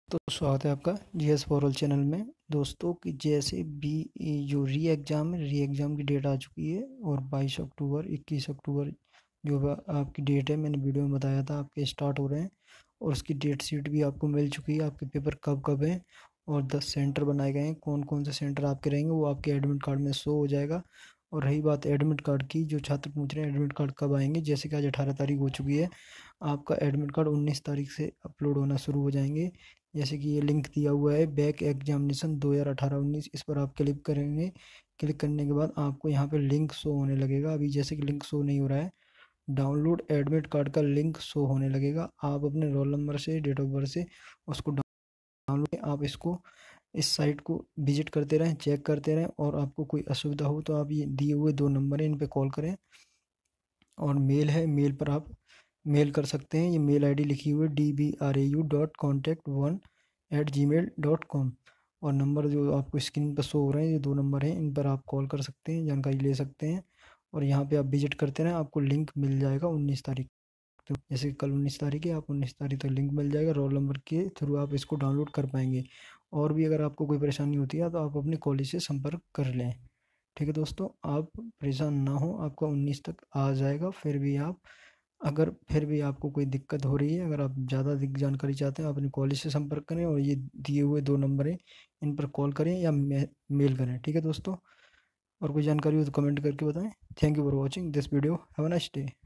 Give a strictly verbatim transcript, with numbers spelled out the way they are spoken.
तो स्वागत है आपका G S for all channel में। दोस्तों कि जैसे भी जो री एग्ज़ाम है री एग्ज़ाम की डेट आ चुकी है और बाईस अक्टूबर इक्कीस अक्टूबर जो आपकी डेट है, मैंने वीडियो में बताया था आपके स्टार्ट हो रहे हैं और उसकी डेट शीट भी आपको मिल चुकी है। आपके पेपर कब कब हैं और दस सेंटर बनाए गए हैं, कौन कौन से सेंटर आपके रहेंगे वो आपके एडमिट कार्ड में शो हो जाएगा। और रही बात एडमिट कार्ड की, जो छात्र पूछ रहे हैं एडमिट कार्ड कब आएंगे, जैसे कि आज अठारह तारीख हो चुकी है, आपका एडमिट कार्ड उन्नीस तारीख से अपलोड होना शुरू हो जाएंगे। जैसे कि ये लिंक दिया हुआ है बैक एग्जामिनेशन दो हज़ार अठारह उन्नीस, इस पर आप क्लिक करेंगे। क्लिक करने के बाद आपको यहाँ पे लिंक शो होने लगेगा। अभी जैसे कि लिंक शो नहीं हो रहा है, डाउनलोड एडमिट कार्ड का लिंक शो होने लगेगा। आप अपने रोल नंबर से, डेट ऑफ बर्थ से उसको डाउनलोड, आप इसको इस साइट को विजिट करते रहें, चेक करते रहें और आपको कोई असुविधा हो तो आप ये दिए हुए दो नंबर हैं, इन पर कॉल करें। और मेल है, मेल पर आप मेल कर सकते हैं। ये मेल आईडी लिखी हुई है D B R A U dot contact one at gmail dot com. और नंबर जो आपको स्क्रीन पर शो हो रहे हैं, ये दो नंबर हैं, इन पर आप कॉल कर सकते हैं, जानकारी ले सकते हैं। और यहाँ पे आप विजिट करते रहें, आपको लिंक मिल जाएगा उन्नीस तारीख। तो जैसे कि कल उन्नीस तारीख है, आप उन्नीस तारीख तक लिंक मिल जाएगा, रोल नंबर के थ्रू आप इसको डाउनलोड कर पाएंगे। और भी अगर आपको कोई परेशानी होती है तो आप अपने कॉलेज से संपर्क कर लें। ठीक है दोस्तों, आप परेशान ना हो, आपका उन्नीस तक आ जाएगा। फिर भी आप अगर फिर भी आपको कोई दिक्कत हो रही है, अगर आप ज़्यादा जानकारी चाहते हैं, आप अपने कॉलेज से संपर्क करें और ये दिए हुए दो नंबर हैं, इन पर कॉल करें या मे, मेल करें। ठीक है दोस्तों, और कोई जानकारी हो तो कमेंट करके बताएं। Thank you for watching this video, have a nice day.